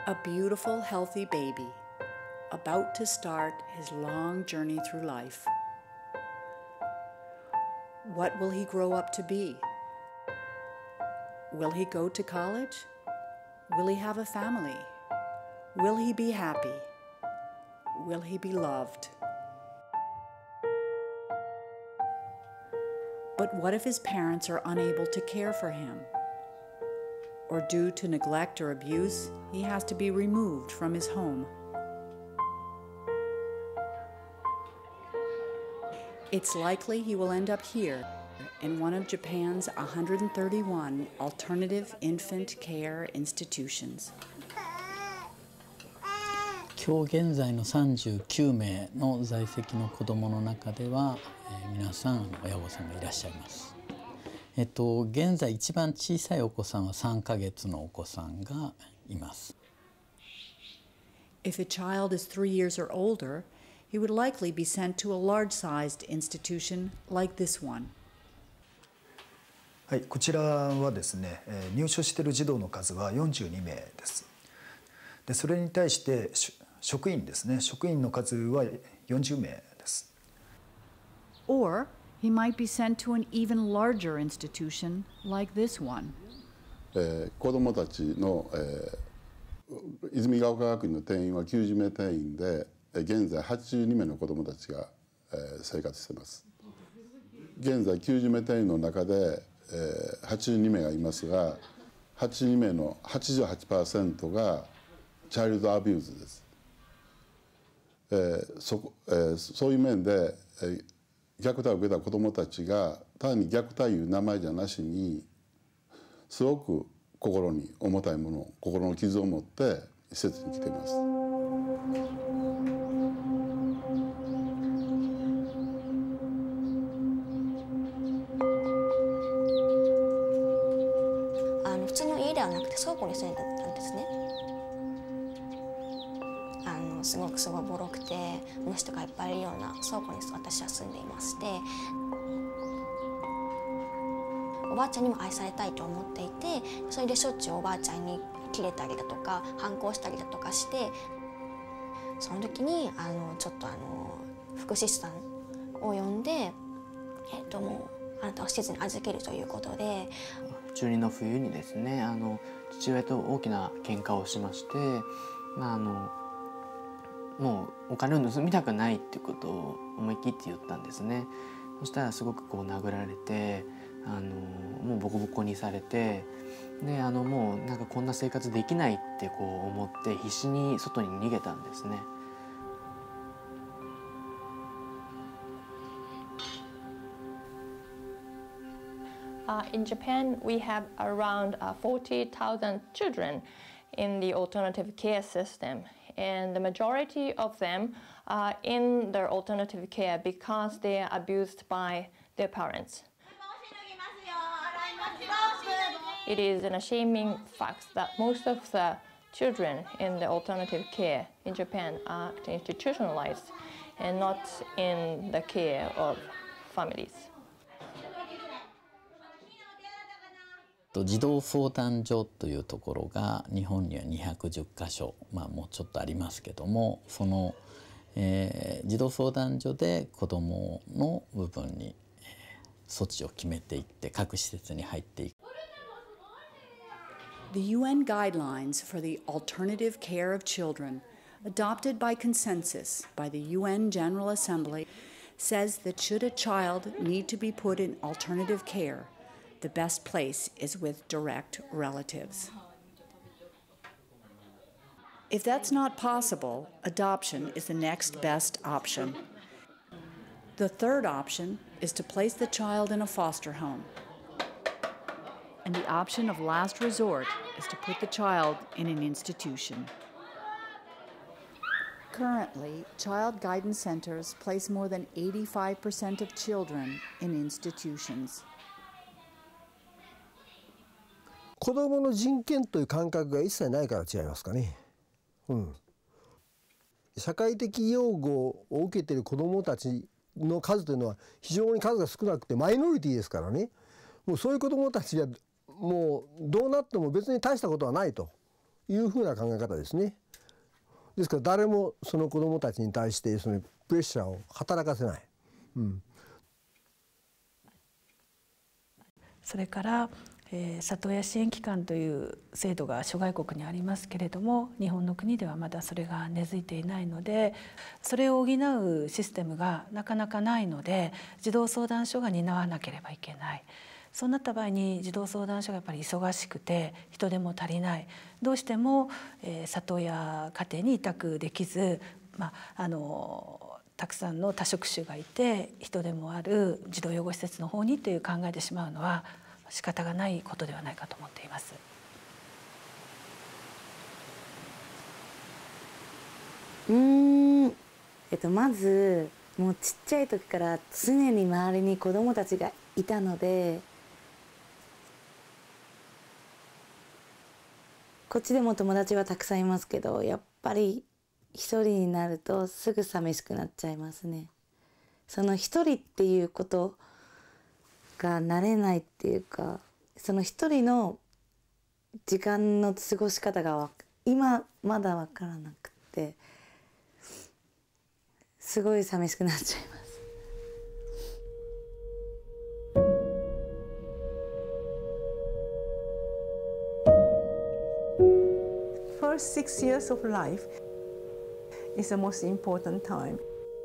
A beautiful, healthy baby, about to start his long journey through life. What will he grow up to be? Will he go to college? Will he have a family? Will he be happy? Will he be loved? But what if his parents are unable to care for him? Or due to neglect or abuse, he has to be removed from his home. It's likely he will end up here in one of Japan's 131 alternative infant care institutions. 今日現在の39名の在籍の子どもの中では、皆さん親御さんがいらっしゃいます。現在一番小さいお子さんは3ヶ月のお子さんがいます。 If a child is 3 years or older, he would likely be sent to a large-sized institution like this one. はい、こちらはですね、入所している児童の数は42名です。で、それに対して職員ですね、職員の数は40名です。 Or he might be sent to an even larger institution like this one. 子どもたちの、泉ヶ丘学院の定員は90名定員で、現在82名の子どもたちが、生活しています。現在90名定員の中で、82名がいますが、82名の 88% がチャイルドアビューズです。そういう面で、虐待を受けた子どもたちが単に虐待いう名前じゃなしにすごく心に重たいもの、心の傷を持って施設に来ています。 普通の家ではなくて倉庫に住んでたんですね。すごくボロくて虫とかいっぱいいるような倉庫に私は住んでいまして、おばあちゃんにも愛されたいと思っていて、それでしょっちゅうおばあちゃんにキレたりだとか反抗したりだとかして、その時にちょっと福祉士さんを呼んで、もうあなたを施設に預けるということで、 中2の冬にですね、父親と大きな喧嘩をしまして、もうお金を盗みたくないっていうことを思い切って言ったんですね。そしたらすごく殴られて、もうボコボコにされて、でもうなんかこんな生活できないって思って必死に外に逃げたんですね。 In Japan, we have around 40,000 children in the alternative care system, and the majority of them are in their alternative care because they are abused by their parents. It is an shaming fact that most of the children in the alternative care in Japan are institutionalized and not in the care of families. 児童相談所というところが日本には210カ所、もうちょっとありますけども、その、児童相談所で子どもの部分に、措置を決めていって各施設に入っていく。 The UN guidelines for the alternative care of children, adopted by consensus by the UN General Assembly, says that should a child need to be put in alternative care, the best place is with direct relatives. If that's not possible, adoption is the next best option. The third option is to place the child in a foster home. And the option of last resort is to put the child in an institution. Currently, child guidance centers place more than 85% of children in institutions. 子どもの人権という感覚が一切ないから違いますかね。社会的養護を受けている子どもたちの数というのは非常に数が少なくてマイノリティですからね。もうそういう子どもたちはもうどうなっても別に大したことはないというふうな考え方ですね。ですから誰もその子どもたちに対してそのプレッシャーを働かせない。 それから里親支援機関という制度が諸外国にありますけれども、日本の国ではまだそれが根付いていないので、それを補うシステムがなかなかないので、児童相談所が担わなければいけない。そうなった場合に児童相談所がやっぱり忙しくて人手も足りない、どうしても里親家庭に委託できず、たくさんの多職種がいて人手もある児童養護施設の方にという考えてしまうのは仕方がないことではないかと思っています。 まずもうちっちゃい時から常に周りに子どもたちがいたので、こっちでも友達はたくさんいますけど、やっぱり一人になるとすぐ寂しくなっちゃいますね。その一人っていうことが慣れないっていうか、その一人の時間の過ごし方が今まだ分からなくて、すごい寂しくなっちゃいます。 First 6 years of life is the most important time.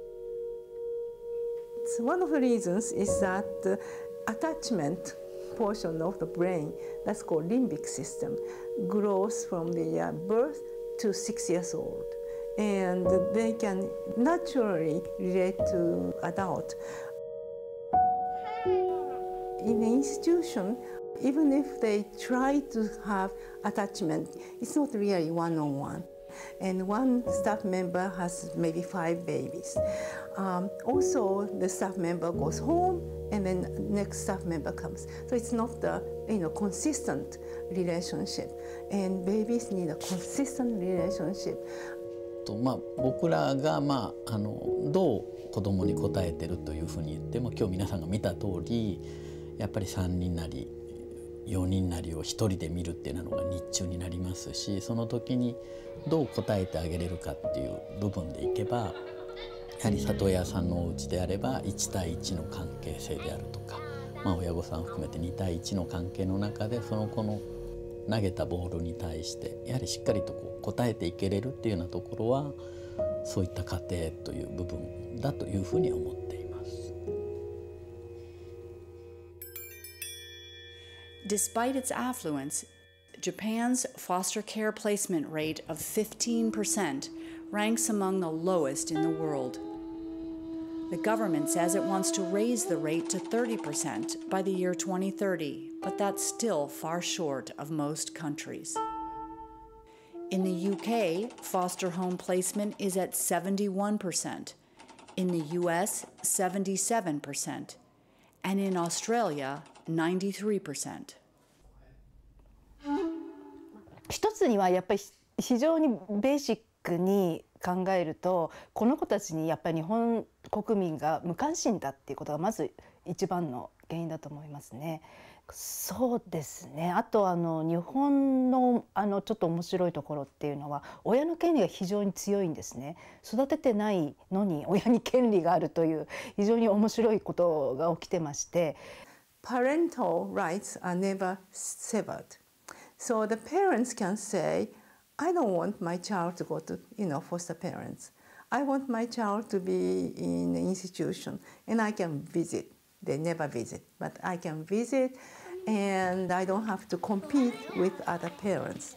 So one of the reasons is that the attachment portion of the brain, that's called limbic system, grows from the birth to 6 years old, and they can naturally relate to adult. In the institution, even if they try to have attachment, it's not really one-on-one. And one staff member has maybe 5 babies. Also, the staff member goes home, and then next staff member comes. So it's not the consistent relationship. And babies need a consistent relationship. 僕らがどう子供に応えてるというふうに言っても、今日皆さんが見た通り、やっぱり3人なり4人なりを1人で見るっていうのが日中になりますし、その時にどう応えてあげれるかっていう部分でいけば、やはり里親さんのお家であれば1対1の関係性であるとか、親御さん含めて2対1の関係の中で、その子の投げたボールに対してやはりしっかりと応えていけれるっていうようなところは、そういった家庭という部分だというふうに思っています。 Despite its affluence, Japan's foster care placement rate of 15% ranks among the lowest in the world. The government says it wants to raise the rate to 30% by the year 2030, but that's still far short of most countries. In the UK, foster home placement is at 71%, in the US, 77%, and in Australia, 93%. 一つにはやっぱり非常にベーシックに考えると、この子たちにやっぱり日本国民が無関心だっていうことがまず一番の原因だと思いますね。そうですね。あと日本のちょっと面白いところっていうのは、親の権利が非常に強いんですね。育ててないのに親に権利があるという非常に面白いことが起きてまして。 Parental rights are never severed. So the parents can say, I don't want my child to go to, foster parents. I want my child to be in an institution, and I can visit. They never visit, but I can visit, and I don't have to compete with other parents.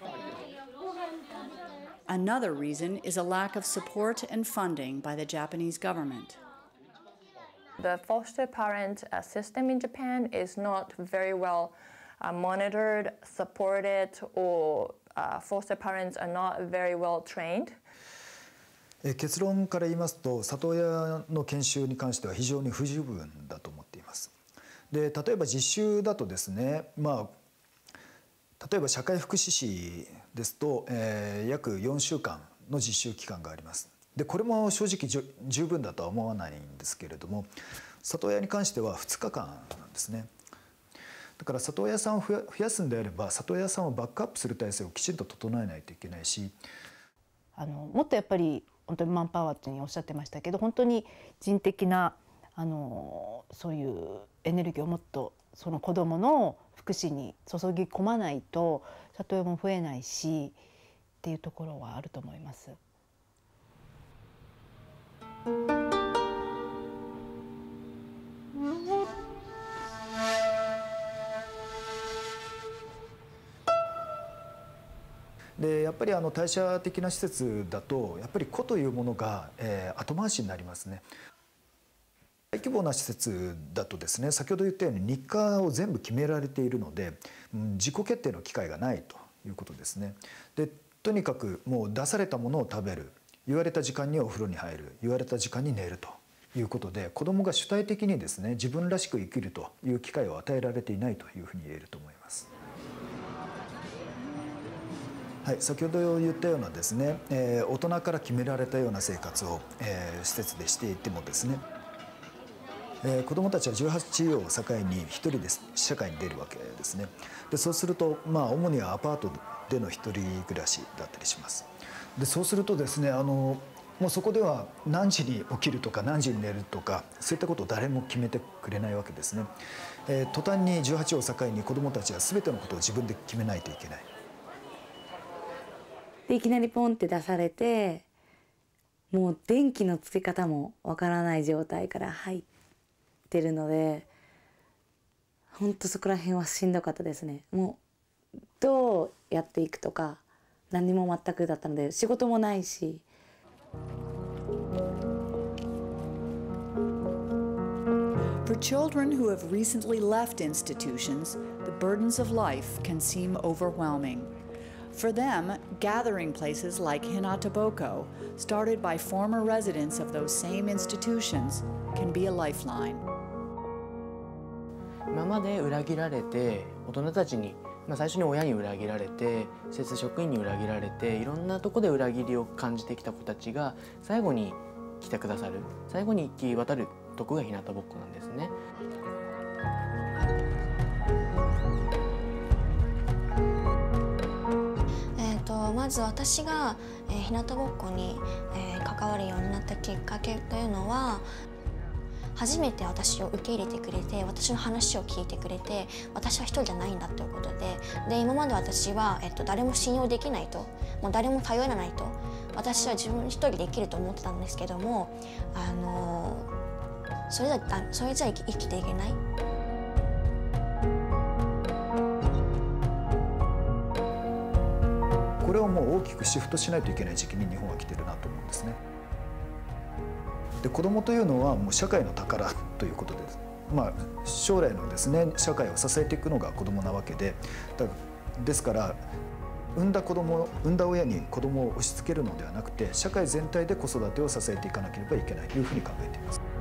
Another reason is a lack of support and funding by the Japanese government. The foster parent system in Japan is not very well monitored, supported, or foster parents are not very well trained. 結論から言いますと、里親の研修に関しては非常に不十分だと思っています。で、例えば実習だとですね、例えば社会福祉士ですと、約4週間の実習期間があります。で、これも正直十分だとは思わないんですけれども、里親に関しては2日間なんですね。 だから里親さんを増やすんであれば里親さんをバックアップする体制をきちんと整えないといけないし、 もっとやっぱり本当にマンパワーっていうふうにおっしゃってましたけど、本当に人的なそういうエネルギーをもっとその子どもの福祉に注ぎ込まないと里親も増えないしっていうところはあると思います。 でやっぱり代謝的な施設だとやっぱり個というものが、後回しになりますね。大規模な施設だとですね、先ほど言ったように日課を全部決められているので、自己決定の機会がないということですね。でとにかくもう出されたものを食べる、言われた時間にお風呂に入る、言われた時間に寝るということで、子どもが主体的にですね自分らしく生きるという機会を与えられていないというふうに言えると思います。はい、先ほど言ったようなですね、大人から決められたような生活を、施設でしていてもですね、子どもたちは18を境に一人で社会に出るわけですね。でそうすると、主にはアパートでの一人暮らしだったりします。でそうするとですねもうそこでは何時に起きるとか何時に寝るとかそういったことを誰も決めてくれないわけですね。途端に18を境に子どもたちは全てのことを自分で決めないといけない。 でいきなりポンって出されて、もう電気のつけ方もわからない状態から入ってるので、本当そこら辺はしんどかったですね。もうどうやっていくとか何も全くだったので、仕事もないし。 For children who have recently left institutions, the burdens of life can seem overwhelming. For them, gathering places like Hinata-Boko, started by former residents of those same institutions, can be a lifeline. 今まで裏切られて、大人たちに、最初に親に裏切られて、施設職員に裏切られて、いろんなとこで裏切りを感じてきた子たちが最後に来てくださる、最後に行き渡るとこが日向ぼっこなんですね。 まず私が、日向ぼっこに、関わるようになったきっかけというのは、初めて私を受け入れてくれて、私の話を聞いてくれて、私は一人じゃないんだということで、今まで私は、誰も信用できないと、もう誰も頼らないと、私は自分一人で生きると思ってたんですけども、それじゃ生きていけない。 これをもう大きくシフトしないといけない時期に日本は来てるなと思うんですね。で子どもというのはもう社会の宝ということです。将来のですね社会を支えていくのが子どもなわけで、ですから産んだ親に子どもを押し付けるのではなくて、社会全体で子育てを支えていかなければいけないというふうに考えています。